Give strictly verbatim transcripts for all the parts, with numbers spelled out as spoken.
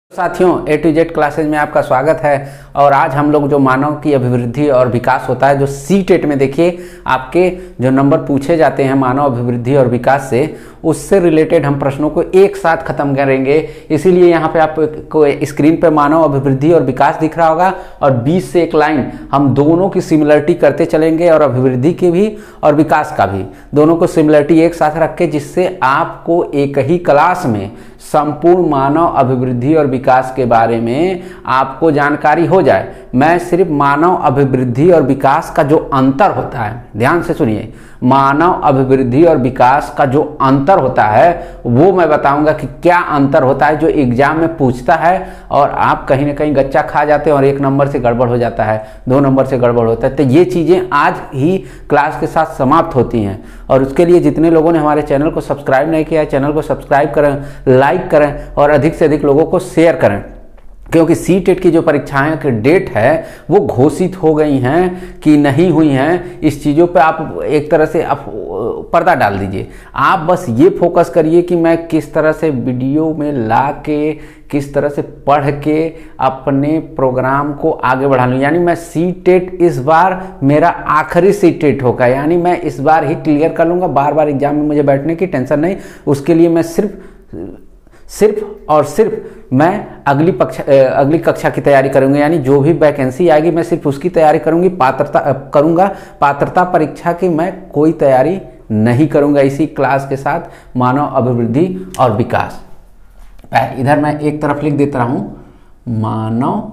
साथियों, ए to Z classes में आपका स्वागत है। और आज हम लोग जो मानव की अभिवृद्धि और विकास होता है, जो सी टेट में देखिए आपके जो नंबर पूछे जाते हैं मानव अभिवृद्धि और विकास से, उससे रिलेटेड हम प्रश्नों को एक साथ खत्म करेंगे। इसीलिए यहाँ पे आपको स्क्रीन पे मानव अभिवृद्धि और विकास दिख रहा होगा और बीच से एक लाइन हम दोनों की सिमिलरिटी करते चलेंगे, और अभिवृद्धि की भी और विकास का भी, दोनों को सिमिलरिटी एक साथ रख के, जिससे आपको एक ही क्लास में संपूर्ण मानव अभिवृद्धि और विकास के बारे में आपको जानकारी हो जाए। मैं सिर्फ मानव अभिवृद्धि और विकास का जो अंतर होता है, ध्यान से सुनिए, मानव अभिवृद्धि और विकास का जो अंतर होता है वो मैं बताऊंगा कि क्या अंतर होता है, जो एग्जाम में पूछता है और आप कहीं ना कहीं गच्चा खा जाते हैं और एक नंबर से गड़बड़ हो जाता है, दो नंबर से गड़बड़ होता है। तो ये चीज़ें आज ही क्लास के साथ समाप्त होती हैं। और उसके लिए जितने लोगों ने हमारे चैनल को सब्सक्राइब नहीं किया है, चैनल को सब्सक्राइब करें, लाइक करें और अधिक से अधिक लोगों को शेयर करें, क्योंकि सी टेट की जो परीक्षाएं की डेट है वो घोषित हो गई हैं कि नहीं हुई हैं। इस चीज़ों पे आप एक तरह से आप पर्दा डाल दीजिए। आप बस ये फोकस करिए कि मैं किस तरह से वीडियो में ला के, किस तरह से पढ़ के अपने प्रोग्राम को आगे बढ़ा लूँ। यानी मैं सी टेट इस बार मेरा आखिरी सी टेट होगा, यानी मैं इस बार ही क्लियर कर लूँगा। बार बार एग्जाम में मुझे बैठने की टेंशन नहीं। उसके लिए मैं सिर्फ सिर्फ और सिर्फ मैं अगली कक्षा अगली कक्षा की तैयारी करूंगी। यानी जो भी वैकेंसी आएगी मैं सिर्फ उसकी तैयारी करूंगी, पात्रता करूंगा। पात्रता परीक्षा की मैं कोई तैयारी नहीं करूंगा इसी क्लास के साथ, मानव अभिवृद्धि और विकास। इधर मैं एक तरफ लिख देता हूं, मानव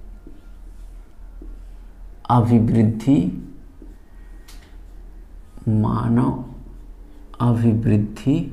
अभिवृद्धि मानव अभिवृद्धि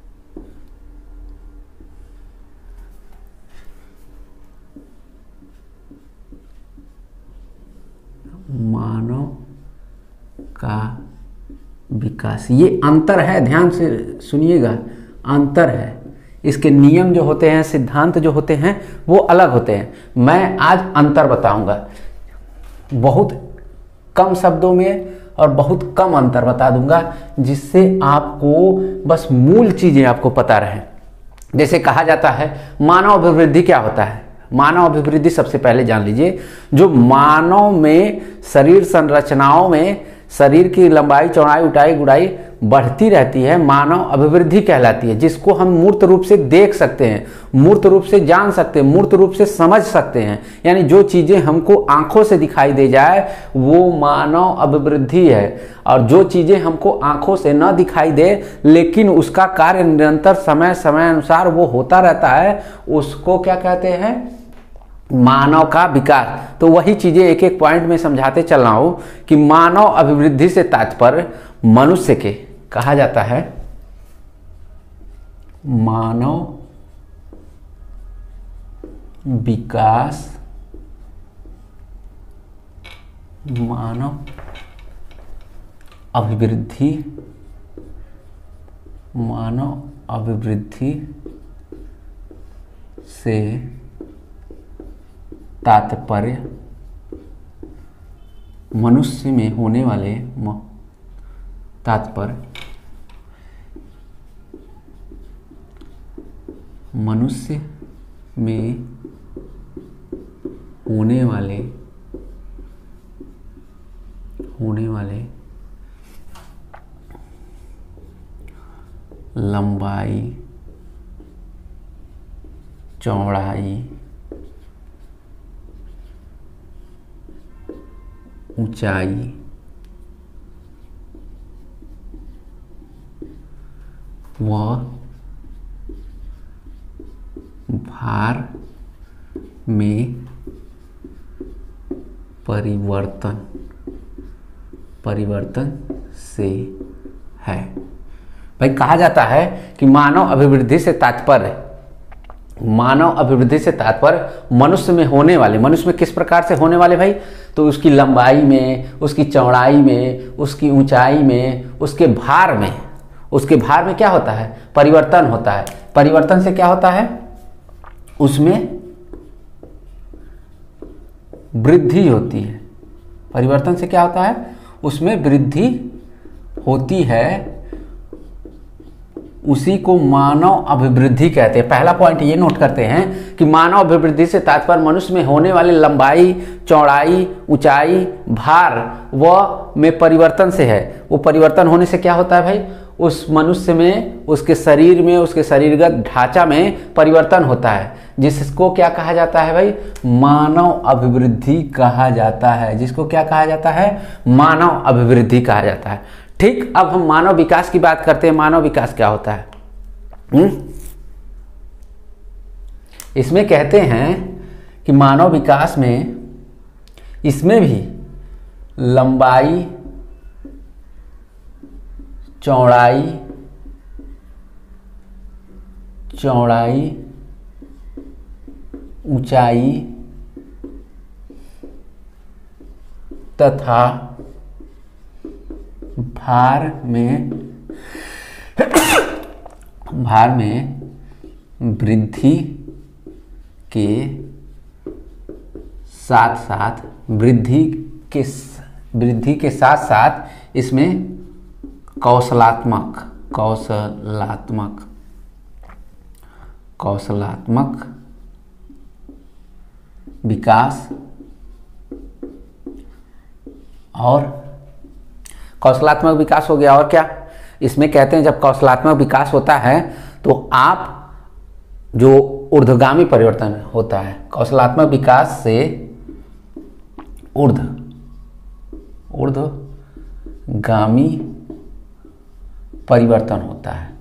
मानव का विकास। ये अंतर है, ध्यान से सुनिएगा, अंतर है। इसके नियम जो होते हैं, सिद्धांत जो होते हैं वो अलग होते हैं। मैं आज अंतर बताऊंगा, बहुत कम शब्दों में और बहुत कम अंतर बता दूंगा, जिससे आपको बस मूल चीजें आपको पता रहे। जैसे कहा जाता है मानव अभिवृद्धि क्या होता है। मानव अभिवृद्धि सबसे पहले जान लीजिए, जो मानव में शरीर संरचनाओं में शरीर की लंबाई, चौड़ाई, ऊंचाई, गुड़ाई बढ़ती रहती है, मानव अभिवृद्धि कहलाती है। जिसको हम मूर्त रूप से देख सकते हैं, मूर्त रूप से जान सकते हैं, मूर्त रूप से समझ सकते हैं। यानी जो चीजें हमको आंखों से दिखाई दे जाए वो मानव अभिवृद्धि है। और जो चीजें हमको आंखों से न दिखाई दे लेकिन उसका कार्य निरंतर समय समय अनुसार वो होता रहता है, उसको क्या कहते हैं, मानव का विकास। तो वही चीजें एक एक पॉइंट में समझाते चल रहा हूं कि मानव अभिवृद्धि से तात्पर्य मनुष्य के कहा जाता है मानव विकास, मानव अभिवृद्धि, मानव अभिवृद्धि से तात्पर्य मनुष्य में होने वाले तात्पर्य मनुष्य में होने वाले होने वाले लंबाई, चौड़ाई, ऊंचाई, व भार में परिवर्तन परिवर्तन से है। भाई कहा जाता है कि मानव अभिवृद्धि से तात्पर्य मानव अभिवृद्धि से तात्पर्य मनुष्य में होने वाले, मनुष्य में किस प्रकार से होने वाले भाई, तो उसकी लंबाई में, उसकी चौड़ाई में, उसकी ऊंचाई में, उसके भार में। उसके भार में क्या होता है, परिवर्तन होता है। परिवर्तन से क्या होता है, उसमें वृद्धि होती है। परिवर्तन से क्या होता है, उसमें वृद्धि होती है। उसी को मानव अभिवृद्धि कहते हैं। पहला पॉइंट ये नोट करते हैं कि मानव अभिवृद्धि से तात्पर्य मनुष्य में होने वाले लंबाई, चौड़ाई, ऊंचाई, भार व में परिवर्तन से है। वो परिवर्तन होने से क्या होता है भाई, उस मनुष्य में, उसके शरीर में, उसके शरीरगत ढांचा में परिवर्तन होता है, जिसको क्या कहा जाता है भाई, मानव अभिवृद्धि कहा जाता है। जिसको क्या कहा जाता है, मानव अभिवृद्धि कहा जाता है। ठीक, अब हम मानव विकास की बात करते हैं। मानव विकास क्या होता है? हुँ? इसमें कहते हैं कि मानव विकास में, इसमें भी लंबाई, चौड़ाई चौड़ाई ऊंचाई तथा भार में भार में वृद्धि के साथ साथ वृद्धि के वृद्धि के साथ साथ इसमें कौशलात्मक कौशलात्मक कौशलात्मक विकास और कौशलात्मक विकास हो गया। और क्या इसमें कहते हैं, जब कौशलात्मक विकास होता है तो आप जो ऊर्ध्वगामी परिवर्तन होता है, कौशलात्मक विकास से ऊर्ध्व ऊर्ध्वगामी परिवर्तन होता है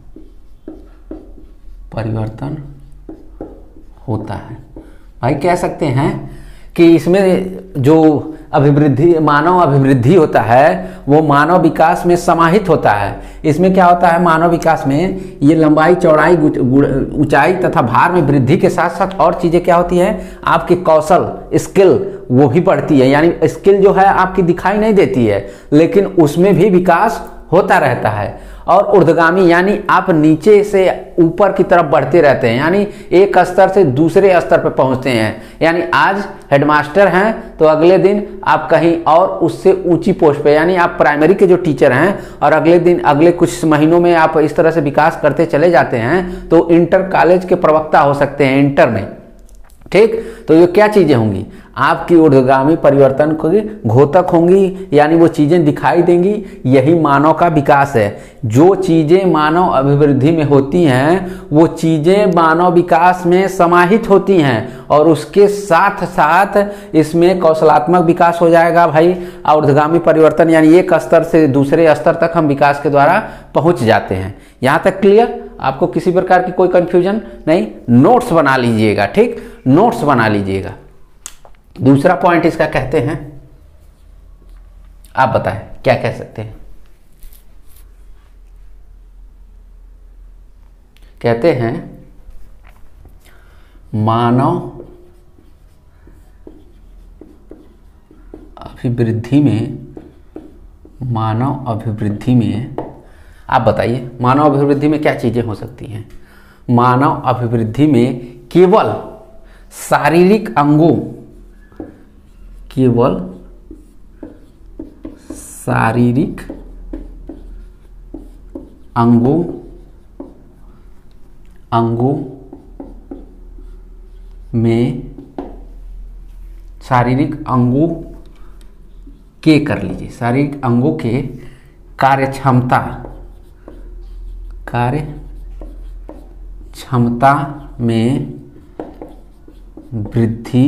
परिवर्तन होता है भाई कह सकते हैं कि इसमें जो अभिवृद्धि, मानव अभिवृद्धि होता है, वो मानव विकास में समाहित होता है। इसमें क्या होता है, मानव विकास में ये लंबाई, चौड़ाई, ऊंचाई तथा भार में वृद्धि के साथ साथ और चीजें क्या होती हैं, आपके कौशल, स्किल, वो भी बढ़ती है। यानी स्किल जो है आपकी दिखाई नहीं देती है, लेकिन उसमें भी विकास होता रहता है। और ऊर्ध्वगामी यानी आप नीचे से ऊपर की तरफ बढ़ते रहते हैं, यानी एक स्तर से दूसरे स्तर पर पहुंचते हैं। यानी आज हेडमास्टर हैं तो अगले दिन आप कहीं और उससे ऊंची पोस्ट पे, यानी आप प्राइमरी के जो टीचर हैं और अगले दिन अगले कुछ महीनों में आप इस तरह से विकास करते चले जाते हैं तो इंटर कॉलेज के प्रवक्ता हो सकते हैं, इंटर में। ठीक, तो ये क्या चीजें होंगी, आपकी ऊर्ध्वगामी परिवर्तन की घोतक होंगी, यानी वो चीजें दिखाई देंगी। यही मानव का विकास है। जो चीजें मानव अभिवृद्धि में होती हैं वो चीजें मानव विकास में समाहित होती हैं, और उसके साथ साथ इसमें कौशलात्मक विकास हो जाएगा भाई। ऊर्ध्वगामी परिवर्तन यानी एक स्तर से दूसरे स्तर तक हम विकास के द्वारा पहुंच जाते हैं। यहां तक क्लियर? आपको किसी प्रकार की कोई कंफ्यूजन नहीं? नोट्स बना लीजिएगा। ठीक, नोट्स बना लीजिएगा। दूसरा पॉइंट इसका कहते हैं, आप बताएं क्या कह सकते हैं? कहते हैं मानव अभिवृद्धि में मानव अभिवृद्धि में आप बताइए, मानव अभिवृद्धि में क्या चीजें हो सकती हैं? मानव अभिवृद्धि में केवल शारीरिक अंगों केवल शारीरिक अंगों अंगों में शारीरिक अंगों के कर लीजिए शारीरिक अंगों के कार्य क्षमता कार्य क्षमता में वृद्धि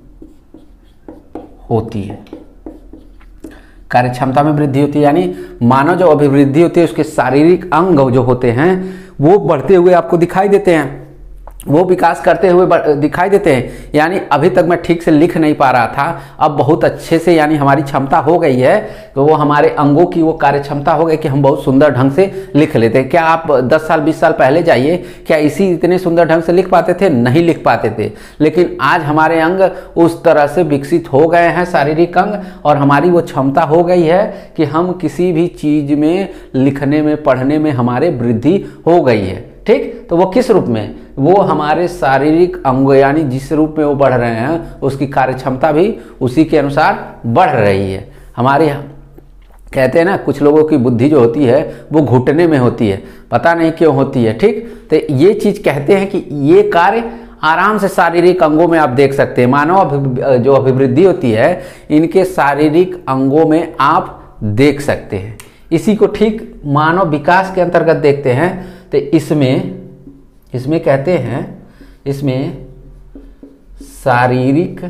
होती है। कार्य क्षमता में वृद्धि होती है, यानी मानव जो अभिवृद्धि होती है उसके शारीरिक अंग जो होते हैं वो बढ़ते हुए आपको दिखाई देते हैं, वो विकास करते हुए दिखाई देते हैं। यानी अभी तक मैं ठीक से लिख नहीं पा रहा था, अब बहुत अच्छे से यानी हमारी क्षमता हो गई है, तो वो हमारे अंगों की वो कार्य क्षमता हो गई कि हम बहुत सुंदर ढंग से लिख लेते हैं। क्या आप दस साल बीस साल पहले जाइए, क्या इसी इतने सुंदर ढंग से लिख पाते थे? नहीं लिख पाते थे। लेकिन आज हमारे अंग उस तरह से विकसित हो गए हैं, शारीरिक अंग, और हमारी वो क्षमता हो गई है कि हम किसी भी चीज में लिखने में, पढ़ने में हमारे वृद्धि हो गई है। ठीक, तो वो किस रूप में? वो हमारे शारीरिक अंग, यानी जिस रूप में वो बढ़ रहे हैं उसकी कार्य क्षमता भी उसी के अनुसार बढ़ रही है। हमारे कहते हैं ना, कुछ लोगों की बुद्धि जो होती है वो घुटने में होती है, पता नहीं क्यों होती है। ठीक, तो ये चीज़ कहते हैं कि ये कार्य आराम से शारीरिक अंगों में आप देख सकते हैं। मानव अभि जो अभिवृद्धि होती है इनके शारीरिक अंगों में आप देख सकते हैं। इसी को ठीक मानव विकास के अंतर्गत देखते हैं तो इसमें इसमें कहते हैं, इसमें शारीरिक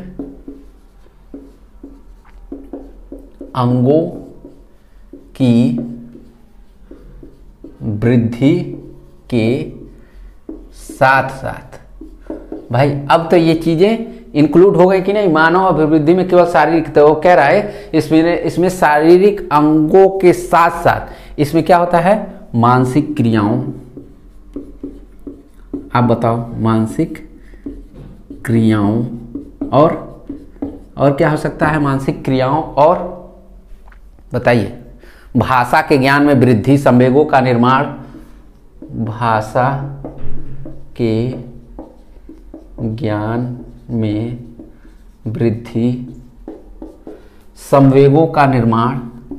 अंगों की वृद्धि के साथ साथ, भाई अब तो ये चीजें इंक्लूड हो गई कि नहीं, मानव अभिवृद्धि में केवल शारीरिक, तो वो कह रहा है इसमें इसमें शारीरिक अंगों के साथ साथ इसमें क्या होता है, मानसिक क्रियाओं, आप बताओ, मानसिक क्रियाओं और और क्या हो सकता है, मानसिक क्रियाओं और बताइए, भाषा के ज्ञान में वृद्धि, संवेगों का निर्माण, भाषा के ज्ञान में वृद्धि, संवेगों का निर्माण,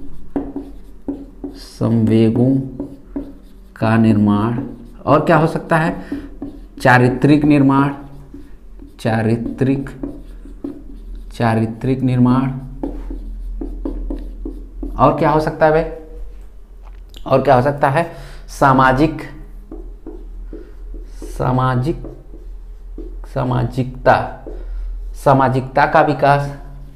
संवेगों का निर्माण और क्या हो सकता है, चारित्रिक निर्माण, चारित्रिक चारित्रिक निर्माण और क्या हो सकता है भाई, और क्या हो सकता है, सामाजिक सामाजिक सामाजिकता सामाजिकता का विकास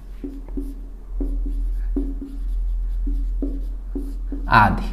आदि।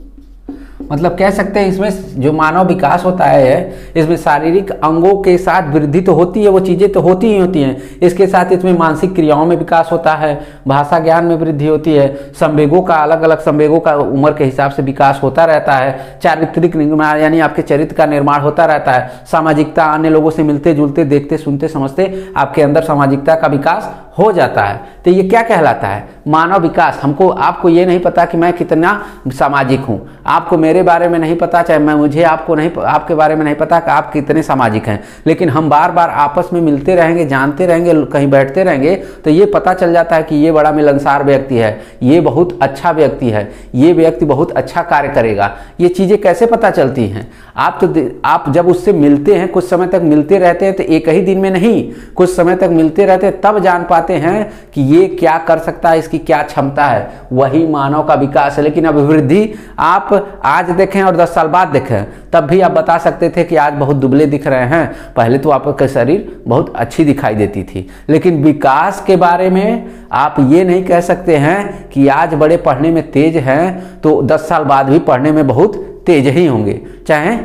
मतलब कह सकते हैं इसमें जो मानव विकास होता है इसमें शारीरिक अंगों के साथ वृद्धि तो होती है, वो चीज़ें तो होती ही होती हैं, इसके साथ इसमें मानसिक क्रियाओं में विकास होता है, भाषा ज्ञान में वृद्धि होती है, संवेगों का अलग अलग संवेगों का उम्र के हिसाब से विकास होता रहता है, चारित्रिक निर्माण यानी आपके चरित्र का निर्माण होता रहता है, सामाजिकता, अन्य लोगों से मिलते जुलते, देखते सुनते समझते आपके अंदर सामाजिकता का विकास हो जाता है। तो ये क्या कहलाता है, मानव विकास। हमको आपको ये नहीं पता कि मैं कितना सामाजिक हूँ, आपको मेरे बारे में नहीं पता, चाहे मैं मुझे आपको नहीं आपके बारे में नहीं पता कि आप कितने सामाजिक हैं, लेकिन हम बार बार आपस में मिलते रहेंगे, जानते रहेंगे, कहीं बैठते रहेंगे तो ये पता चल जाता है कि ये बड़ा मिलनसार व्यक्ति है, ये बहुत अच्छा व्यक्ति है, ये व्यक्ति बहुत अच्छा कार्य करेगा। ये चीज़ें कैसे पता चलती हैं, आप तो आप जब उससे मिलते हैं, कुछ समय तक मिलते रहते हैं, तो एक ही दिन में नहीं, कुछ समय तक मिलते रहते हैं, तब जान पाते हैं कि ये क्या कर सकता है, इसकी क्या क्षमता है, वही मानव का विकास है। लेकिन अभिवृद्धि आप आज देखें और दस साल बाद देखें तब भी आप बता सकते थे कि आज बहुत दुबले दिख रहे हैं, पहले तो आपका शरीर बहुत अच्छी दिखाई देती थी। लेकिन विकास के बारे में आप ये नहीं कह सकते हैं कि आज बड़े पढ़ने में तेज हैं तो दस साल बाद भी पढ़ने में बहुत तेज ही होंगे, चाहे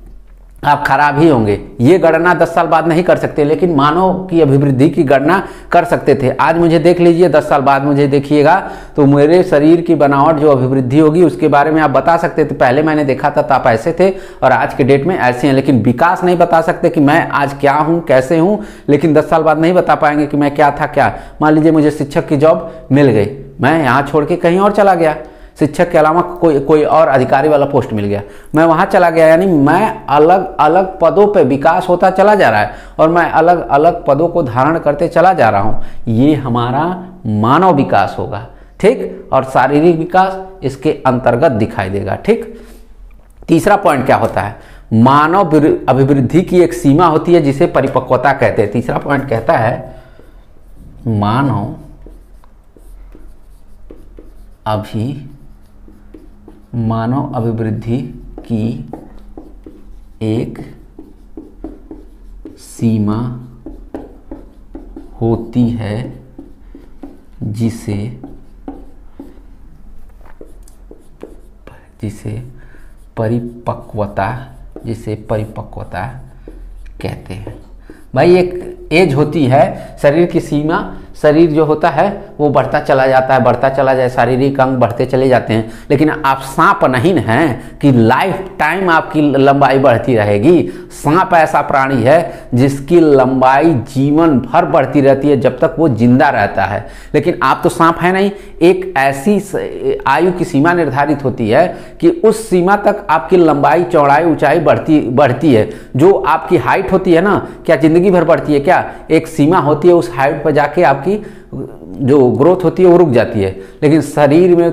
आप खराब ही होंगे। ये गणना दस साल बाद नहीं कर सकते, लेकिन मानव की अभिवृद्धि की गणना कर सकते थे। आज मुझे देख लीजिए, दस साल बाद मुझे देखिएगा तो मेरे शरीर की बनावट जो अभिवृद्धि होगी उसके बारे में आप बता सकते थे, पहले मैंने देखा था तो आप ऐसे थे और आज के डेट में ऐसे हैं। लेकिन विकास नहीं बता सकते कि मैं आज क्या हूँ, कैसे हूँ, लेकिन दस साल बाद नहीं बता पाएंगे कि मैं क्या था क्या। मान लीजिए मुझे शिक्षक की जॉब मिल गई, मैं यहाँ छोड़ के कहीं और चला गया, शिक्षक के अलावा कोई कोई और अधिकारी वाला पोस्ट मिल गया, मैं वहाँ चला गया, यानी मैं अलग अलग पदों पे विकास होता चला जा रहा है और मैं अलग अलग पदों को धारण करते चला जा रहा हूँ। ये हमारा मानव विकास होगा, ठीक, और शारीरिक विकास इसके अंतर्गत दिखाई देगा। ठीक, तीसरा पॉइंट क्या होता है, मानव अभिवृद्धि की एक सीमा होती है जिसे परिपक्वता कहते हैं। तीसरा पॉइंट कहता है मानव अभी मानव अभिवृद्धि की एक सीमा होती है जिसे जिसे परिपक्वता जिसे परिपक्वता कहते हैं। भाई एक एज होती है, शरीर की सीमा, शरीर जो होता है वो बढ़ता चला जाता है, बढ़ता चला जाए, शारीरिक अंग बढ़ते चले जाते हैं। लेकिन आप सांप नहीं हैं कि लाइफ टाइम आपकी लंबाई बढ़ती रहेगी। सांप ऐसा प्राणी है जिसकी लंबाई जीवन भर बढ़ती रहती है जब तक वो जिंदा रहता है। लेकिन आप तो सांप है नहीं, एक ऐसी आयु की सीमा निर्धारित होती है कि उस सीमा तक आपकी लंबाई, चौड़ाई, ऊंचाई बढ़ती बढ़ती है। जो आपकी हाइट होती है ना, क्या जिंदगी भर बढ़ती है क्या? एक सीमा होती है, उस हाइट पर जाके आपकी जो ग्रोथ होती है वो रुक जाती है। लेकिन शरीर में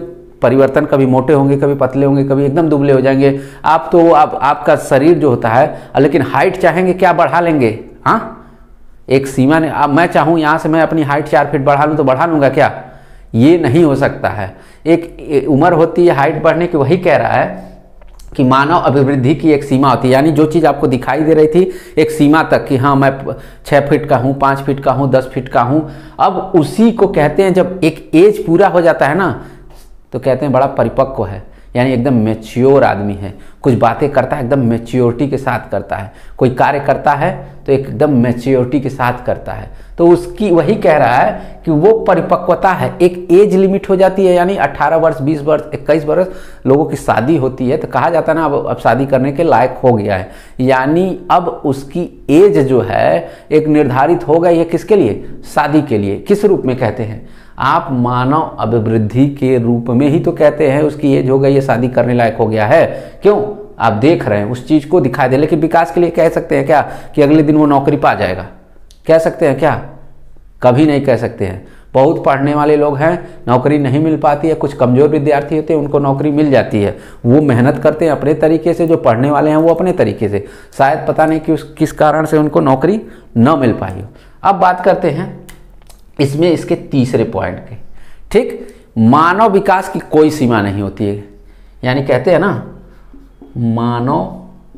परिवर्तन, कभी मोटे होंगे, कभी पतले होंगे, कभी एकदम दुबले हो जाएंगे आप, तो आप आपका शरीर जो होता है, लेकिन हाइट चाहेंगे क्या बढ़ा लेंगे? हाँ, एक सीमा ने, अब मैं चाहूँ यहाँ से मैं अपनी हाइट चार फीट बढ़ा लूँ तो बढ़ा लूँगा क्या? ये नहीं हो सकता है। एक उम्र होती है हाइट बढ़ने की, वही कह रहा है कि मानव अभिवृद्धि की एक सीमा होती है, यानी जो चीज़ आपको दिखाई दे रही थी एक सीमा तक कि हाँ मैं छः फीट का हूँ, पाँच फीट का हूँ, दस फीट का हूँ, अब उसी को कहते हैं जब एक एज पूरा हो जाता है ना तो कहते हैं बड़ा परिपक्व है, यानी एकदम मैच्योर आदमी है, कुछ बातें करता है एकदम मैच्योरिटी के साथ करता है, कोई कार्य करता है तो एकदम मैच्योरिटी के साथ करता है, तो उसकी वही कह रहा है कि वो परिपक्वता है। एक एज लिमिट हो जाती है, यानी अठारह वर्ष, बीस वर्ष, इक्कीस वर्ष लोगों की शादी होती है तो कहा जाता है ना अब अब शादी करने के लायक हो गया है, यानी अब उसकी एज जो है एक निर्धारित हो गई है, किसके लिए? शादी के लिए। किस रूप में कहते हैं आप? मानव अभिवृद्धि के रूप में ही तो कहते हैं उसकी एज हो गई है, शादी करने लायक हो गया है। क्यों? आप देख रहे हैं उस चीज को दिखाई दे। लेकिन विकास के लिए कह सकते हैं क्या कि अगले दिन वो नौकरी पा जाएगा? कह सकते हैं क्या? कभी नहीं कह सकते हैं। बहुत पढ़ने वाले लोग हैं, नौकरी नहीं मिल पाती है, कुछ कमजोर विद्यार्थी होते हैं उनको नौकरी मिल जाती है, वो मेहनत करते हैं अपने तरीके से, जो पढ़ने वाले हैं वो अपने तरीके से, शायद पता नहीं कि उस किस कारण से उनको नौकरी न मिल पाई हो। अब बात करते हैं इसमें इसके तीसरे पॉइंट के। ठीक, मानव विकास की कोई सीमा नहीं होती है, यानी कहते हैं ना मानव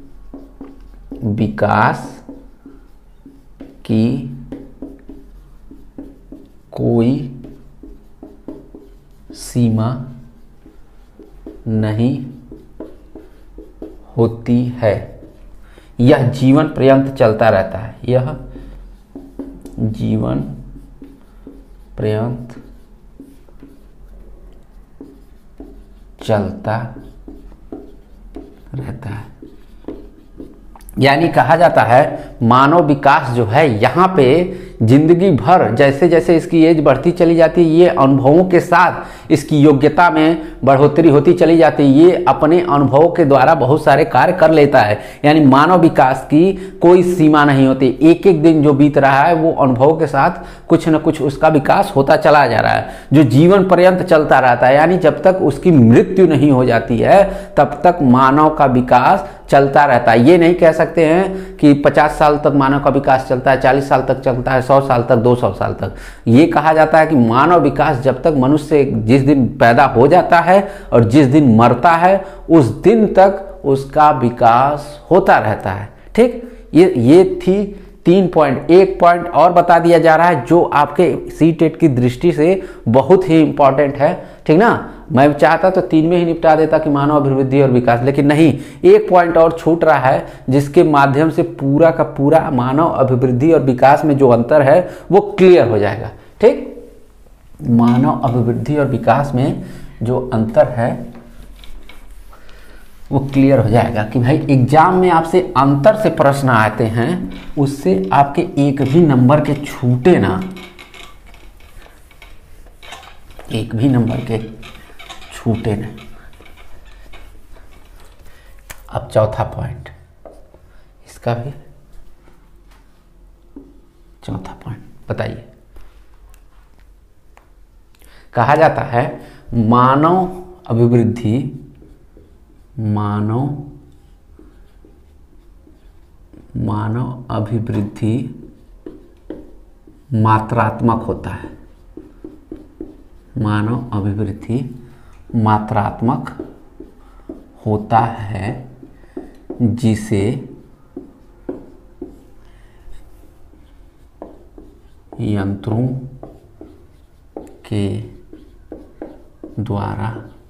विकास की कोई सीमा नहीं होती है, यह जीवन पर्यंत चलता रहता है, यह जीवन पर्यंत चलता रहता है। यानी कहा जाता है मानव विकास जो है यहाँ पे जिंदगी भर जैसे जैसे इसकी एज बढ़ती चली जाती है, ये अनुभवों के साथ इसकी योग्यता में बढ़ोतरी होती चली जाती है, ये अपने अनुभवों के द्वारा बहुत सारे कार्य कर लेता है। यानी मानव विकास की कोई सीमा नहीं होती, एक एक दिन जो बीत रहा है वो अनुभवों के साथ कुछ न कुछ उसका विकास होता चला जा रहा है, जो जीवन पर्यंत चलता रहता है। यानी जब तक उसकी मृत्यु नहीं हो जाती है तब तक मानव का विकास चलता रहता है। ये नहीं कह सकते हैं कि पचास साल तक मानव का विकास चलता है, चालीस साल तक चलता है, सौ साल तक, दो सौ साल तक। ये कहा जाता है कि मानव विकास जब तक मनुष्य जिस दिन पैदा हो जाता है और जिस दिन मरता है उस दिन तक उसका विकास होता रहता है। ठीक, ये ये थी तीन पॉइंट। एक पॉइंट और बता दिया जा रहा है जो आपके सी टेट की दृष्टि से बहुत ही इंपॉर्टेंट है। ठीक ना, मैं चाहता तो तीन में ही निपटा देता कि मानव अभिवृद्धि और विकास, लेकिन नहीं, एक पॉइंट और छूट रहा है जिसके माध्यम से पूरा का पूरा मानव अभिवृद्धि और विकास में जो अंतर है वो क्लियर हो जाएगा। ठीक, मानव अभिवृद्धि और विकास में जो अंतर है वो क्लियर हो जाएगा कि भाई एग्जाम में आपसे अंतर से प्रश्न आते हैं, उससे आपके एक भी नंबर के छूटे ना, एक भी नंबर के छूटे ना। अब चौथा पॉइंट, इसका भी चौथा पॉइंट बताइए। कहा जाता है मानव अभिवृद्धि मानव मानव अभिवृद्धि मात्रात्मक होता है, मानव अभिवृद्धि मात्रात्मक होता है, जिसे यंत्रों के द्वारा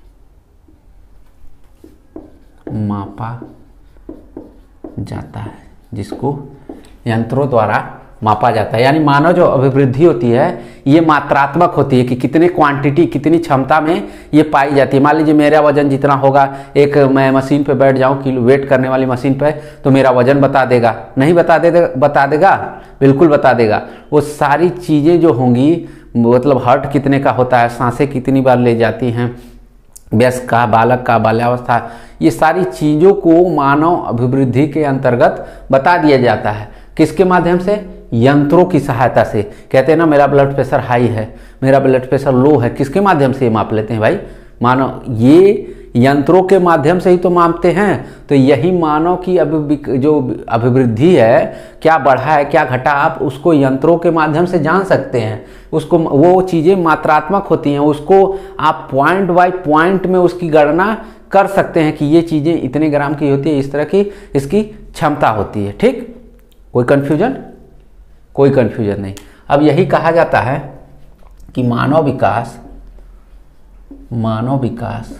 मापा जाता है, जिसको यंत्रों द्वारा मापा जाता है। यानी मानव जो अभिवृद्धि होती है ये मात्रात्मक होती है कि कितने क्वांटिटी, कितनी क्षमता में ये पाई जाती है। मान लीजिए मेरा वजन जितना होगा, एक मैं मशीन पे बैठ जाऊं किलो वेट करने वाली मशीन पे, तो मेरा वजन बता देगा? नहीं बता दे बता देगा, बिल्कुल बता देगा। वो सारी चीज़ें जो होंगी, मतलब हार्ट कितने का होता है, सांसें कितनी बार ले जाती हैं, वयस्क का, बालक का, बाल्यावस्था, ये सारी चीज़ों को मानव अभिवृद्धि के अंतर्गत बता दिया जाता है। किसके माध्यम से? यंत्रों की सहायता से। कहते हैं ना मेरा ब्लड प्रेशर हाई है, मेरा ब्लड प्रेशर लो है, किसके माध्यम से ये माप लेते हैं भाई? मानव ये यंत्रों के माध्यम से ही तो मापते हैं, तो यही मानव की अभी जो अभिवृद्धि है, क्या बढ़ा है क्या घटा, आप उसको यंत्रों के माध्यम से जान सकते हैं। उसको वो चीज़ें मात्रात्मक होती हैं, उसको आप पॉइंट बाय पॉइंट में उसकी गणना कर सकते हैं कि ये चीज़ें इतने ग्राम की होती है, इस तरह की इसकी क्षमता होती है। ठीक, कोई कन्फ्यूजन? कोई कन्फ्यूजन नहीं। अब यही कहा जाता है कि मानव विकास मानव विकास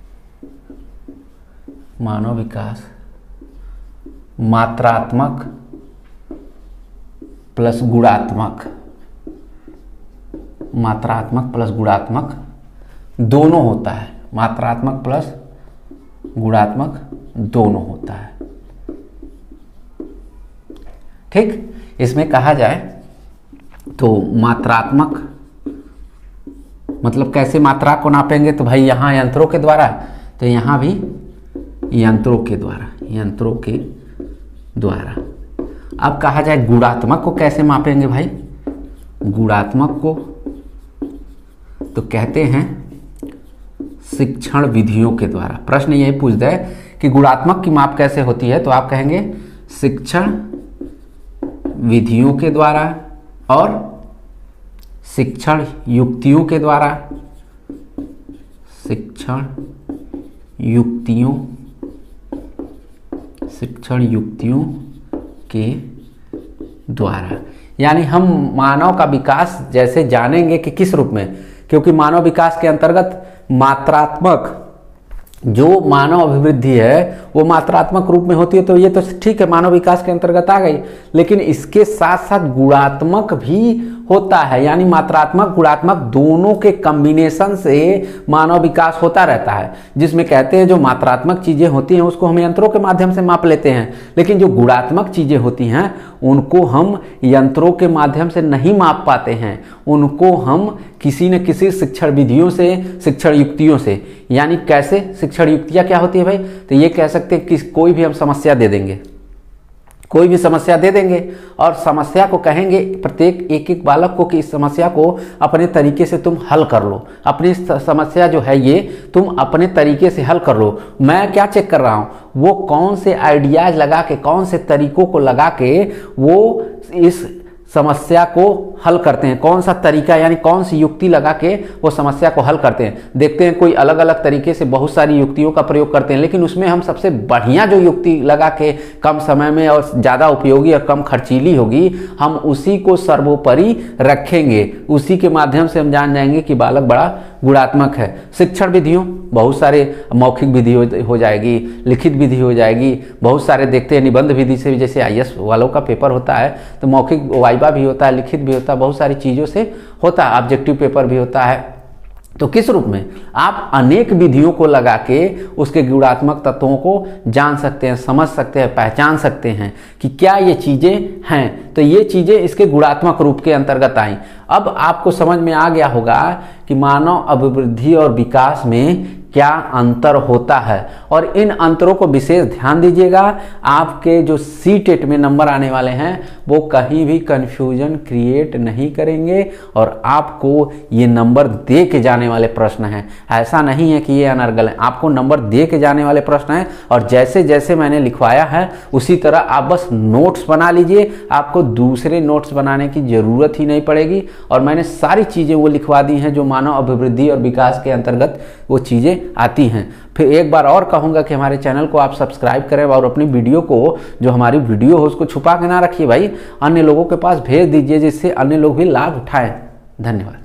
मानव विकास मात्रात्मक प्लस गुणात्मक मात्रात्मक प्लस गुणात्मक दोनों होता है। मात्रात्मक प्लस गुणात्मक दोनों होता है। ठीक, इसमें कहा जाए तो मात्रात्मक मतलब कैसे मात्रा को नापेंगे, तो भाई यहाँ यंत्रों के द्वारा, तो यहाँ भी यंत्रों के द्वारा यंत्रों के द्वारा। अब कहा जाए गुणात्मक को कैसे मापेंगे भाई, गुणात्मक को तो कहते हैं शिक्षण विधियों के द्वारा। प्रश्न यही पूछता है कि गुणात्मक की माप कैसे होती है, तो आप कहेंगे शिक्षण विधियों के द्वारा और शिक्षण युक्तियों के द्वारा शिक्षण युक्तियों शिक्षण युक्तियों के द्वारा। यानी हम मानव का विकास जैसे जानेंगे कि किस रूप में, क्योंकि मानव विकास के अंतर्गत मात्रात्मक जो मानव अभिवृद्धि है वो मात्रात्मक रूप में होती है, तो ये तो ठीक है, मानव विकास के अंतर्गत आ गई। लेकिन इसके साथ साथ गुणात्मक भी होता है, यानी मात्रात्मक गुणात्मक दोनों के कॉम्बिनेशन से मानव विकास होता रहता है। जिसमें कहते हैं जो मात्रात्मक चीजें होती हैं उसको हम यंत्रों के माध्यम से माप लेते हैं, लेकिन जो गुणात्मक चीजें होती हैं उनको हम यंत्रों के माध्यम से नहीं माप पाते हैं, उनको हम किसी न किसी शिक्षण विधियों से, शिक्षण युक्तियों से। यानी कैसे शिक्षण युक्तियां क्या होती है भाई, तो ये कह सकते हैं कि कोई भी हम समस्या दे देंगे, कोई भी समस्या दे देंगे और समस्या को कहेंगे प्रत्येक एक एक बालक को कि इस समस्या को अपने तरीके से तुम हल कर लो, अपनी समस्या जो है ये तुम अपने तरीके से हल कर लो। मैं क्या चेक कर रहा हूँ, वो कौन से आइडियाज लगा के, कौन से तरीकों को लगा के वो इस समस्या को हल करते हैं, कौन सा तरीका यानी कौन सी युक्ति लगा के वो समस्या को हल करते हैं। देखते हैं कोई अलग अलग तरीके से बहुत सारी युक्तियों का प्रयोग करते हैं, लेकिन उसमें हम सबसे बढ़िया जो युक्ति लगा के कम समय में और ज़्यादा उपयोगी और कम खर्चीली होगी, हम उसी को सर्वोपरि रखेंगे। उसी के माध्यम से हम जान जाएंगे कि बालक बड़ा गुणात्मक है। शिक्षण विधियों बहुत सारे, मौखिक विधि हो जाएगी, लिखित विधि हो जाएगी, बहुत सारे देखते हैं निबंध विधि से भी, जैसे आई ए एस वालों का पेपर होता है तो मौखिक वाइवा भी होता है, लिखित भी होता है, बहुत सारी चीज़ों से होता है, ऑब्जेक्टिव पेपर भी होता है। तो किस रूप में आप अनेक विधियों को लगा के उसके गुणात्मक तत्वों को जान सकते हैं, समझ सकते हैं, पहचान सकते हैं कि क्या ये चीज़ें हैं। तो ये चीज़ें इसके गुणात्मक रूप के अंतर्गत आई। अब आपको समझ में आ गया होगा कि मानव अभिवृद्धि और विकास में क्या अंतर होता है, और इन अंतरों को विशेष ध्यान दीजिएगा। आपके जो सी टेट में नंबर आने वाले हैं वो कहीं भी कंफ्यूजन क्रिएट नहीं करेंगे और आपको ये नंबर दे के जाने वाले प्रश्न हैं। ऐसा नहीं है कि ये अनर्गल है, आपको नंबर दे के जाने वाले प्रश्न हैं। और जैसे जैसे मैंने लिखवाया है उसी तरह आप बस नोट्स बना लीजिए, आपको दूसरे नोट्स बनाने की ज़रूरत ही नहीं पड़ेगी। और मैंने सारी चीज़ें वो लिखवा दी हैं जो मानव अभिवृद्धि और विकास के अंतर्गत वो चीज़ें आती हैं। फिर एक बार और कहूँगा कि हमारे चैनल को आप सब्सक्राइब करें और अपनी वीडियो को, जो हमारी वीडियो हो उसको छुपा के ना रखिए भाई, अन्य लोगों के पास भेज दीजिए जिससे अन्य लोग भी लाभ उठाएं। धन्यवाद।